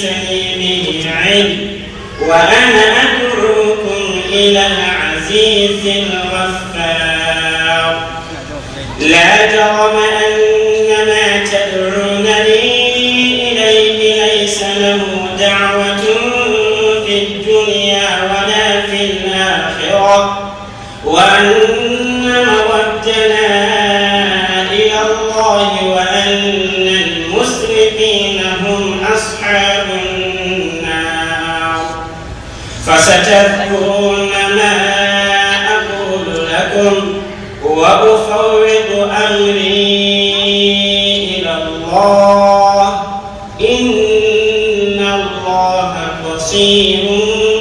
لي به علم وأنا أدعوكم إلى العزيز الغفار. لا جرم أن ما تدعونني إليه ليس له دعوة في الدنيا ولا في الآخرة، وأن مردنا إلى الله وأن المسرفين هم أصحاب النار. فستذكرون ما أقول لكم وأفوض أمري إلى الله، إن الله بصير